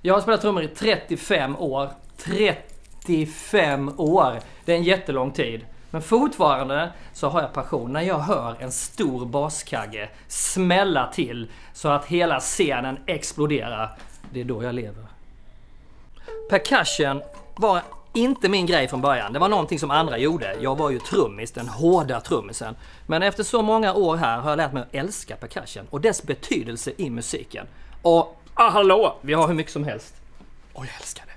Jag har spelat trummor i 35 år. 35 år! Det är en jättelång tid. Men fortfarande så har jag passion när jag hör en stor baskagge smälla till så att hela scenen exploderar. Det är då jag lever. Percussion var inte min grej från början. Det var någonting som andra gjorde. Jag var ju trummis, den hårda trummisen. Men efter så många år här har jag lärt mig att älska percussion och dess betydelse i musiken. Och hallå, vi har hur mycket som helst. Och jag älskar det.